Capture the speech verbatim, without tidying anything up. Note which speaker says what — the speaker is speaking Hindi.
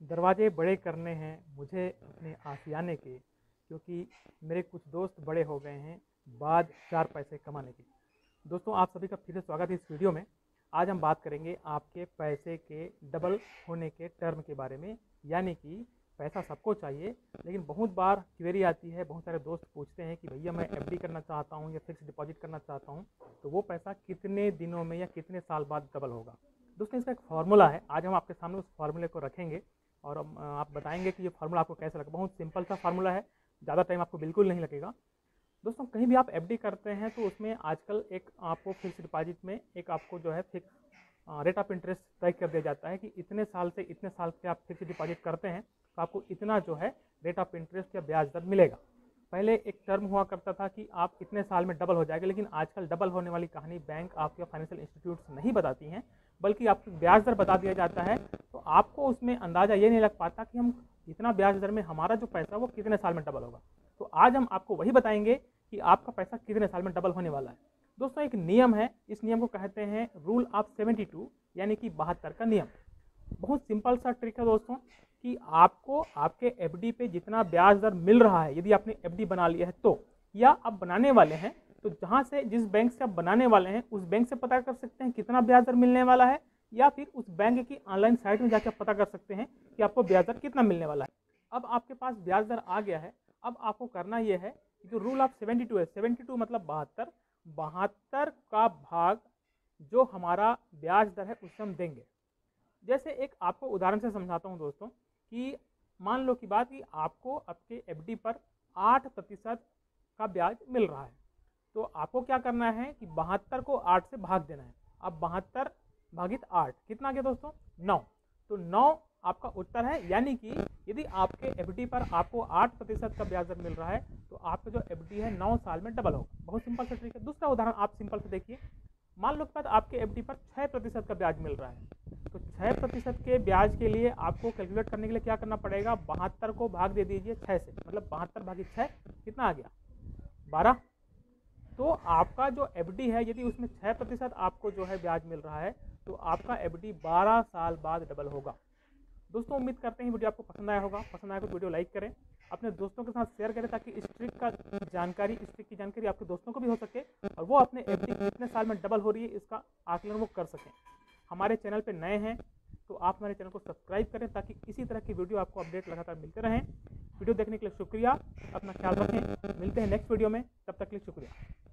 Speaker 1: दरवाजे बड़े करने हैं मुझे अपने आशियाने के, क्योंकि मेरे कुछ दोस्त बड़े हो गए हैं बाद चार पैसे कमाने के। दोस्तों, आप सभी का फिर से स्वागत है इस वीडियो में। आज हम बात करेंगे आपके पैसे के डबल होने के टर्म के बारे में। यानी कि पैसा सबको चाहिए, लेकिन बहुत बार क्वेरी आती है, बहुत सारे दोस्त पूछते हैं कि भैया मैं एफडी करना चाहता हूँ या फिक्स डिपॉजिट करना चाहता हूँ, तो वो पैसा कितने दिनों में या कितने साल बाद डबल होगा। दोस्तों, इसका एक फार्मूला है। आज हम आपके सामने उस फार्मूले को रखेंगे और आप बताएंगे कि ये फार्मूला आपको कैसा लगा। बहुत सिंपल सा फार्मूला है, ज़्यादा टाइम आपको बिल्कुल नहीं लगेगा। दोस्तों, कहीं भी आप एफडी करते हैं तो उसमें आजकल एक आपको फिक्स डिपॉजिट में एक आपको जो है फिक्स रेट ऑफ इंटरेस्ट तय कर दिया जाता है कि इतने साल से इतने साल से आप फिक्स डिपॉजिट करते हैं तो आपको इतना जो है रेट ऑफ इंटरेस्ट या ब्याज दर मिलेगा। पहले एक टर्म हुआ करता था कि आप इतने साल में डबल हो जाएगा, लेकिन आजकल डबल होने वाली कहानी बैंक आपके फाइनेंशियल इंस्टीट्यूट्स नहीं बताती हैं, बल्कि आपको ब्याज दर बता दिया जाता है। तो आपको उसमें अंदाज़ा ये नहीं लग पाता कि हम इतना ब्याज दर में हमारा जो पैसा वो कितने साल में डबल होगा। तो आज हम आपको वही बताएंगे कि आपका पैसा कितने साल में डबल होने वाला है। दोस्तों, एक नियम है, इस नियम को कहते हैं रूल ऑफ सेवेंटी टू, यानी कि बहत्तर का नियम। बहुत सिंपल सा ट्रिक है दोस्तों कि आपको आपके एफडी पे जितना ब्याज दर मिल रहा है, यदि आपने एफडी बना लिया है तो, या आप बनाने वाले हैं तो जहां से जिस बैंक से आप बनाने वाले हैं उस बैंक से पता कर सकते हैं कितना ब्याज दर मिलने वाला है, या फिर उस बैंक की ऑनलाइन साइट में जाकर पता कर सकते हैं कि आपको ब्याज दर कितना मिलने वाला है। अब आपके पास ब्याज दर आ गया है। अब आपको करना यह है कि जो रूल ऑफ सेवेंटी टू है, सेवेंटी टू मतलब बहत्तर, बहत्तर का भाग जो हमारा ब्याज दर है उससे हम देंगे। जैसे एक आपको उदाहरण से समझाता हूं दोस्तों कि मान लो की बात कि आपको आपके एफडी पर आठ प्रतिशत का ब्याज मिल रहा है, तो आपको क्या करना है कि बहत्तर को आठ से भाग देना है। अब बहत्तर भागित आठ कितना आ गया दोस्तों? नौ। तो नौ आपका उत्तर है। यानी कि यदि आपके एफडी पर आपको आठ प्रतिशत का ब्याज दर मिल रहा है तो आपका जो एफडी है नौ साल में डबल होगा। बहुत सिंपल सा ट्रिक है। दूसरा उदाहरण आप सिंपल से देखिए। मान लो के बाद आपके एफडी पर छः प्रतिशत का ब्याज मिल रहा है, तो छः प्रतिशत के ब्याज के लिए आपको कैलकुलेट करने के लिए क्या करना पड़ेगा? बहत्तर को भाग दे दीजिए छः से, मतलब बहत्तर भागित छः कितना आ गया? बारह। तो आपका जो एफडी है, यदि उसमें छः प्रतिशत आपको जो है ब्याज मिल रहा है तो आपका एफडी बारह साल बाद डबल होगा। दोस्तों, उम्मीद करते हैं वीडियो आपको पसंद आया होगा। पसंद आया तो वीडियो लाइक करें, अपने दोस्तों के साथ शेयर करें, ताकि इस ट्रिक का जानकारी इस ट्रिक की जानकारी आपके दोस्तों को भी हो सके और वो अपने एफडी कितने साल में डबल हो रही है इसका आकलन वो कर सकें। हमारे चैनल पर नए हैं तो आप हमारे चैनल को सब्सक्राइब करें ताकि इसी तरह की वीडियो आपको अपडेट लगातार मिलते रहें। वीडियो देखने के लिए शुक्रिया। अपना ख्याल रखें। मिलते हैं नेक्स्ट वीडियो में, तब तक के लिए शुक्रिया।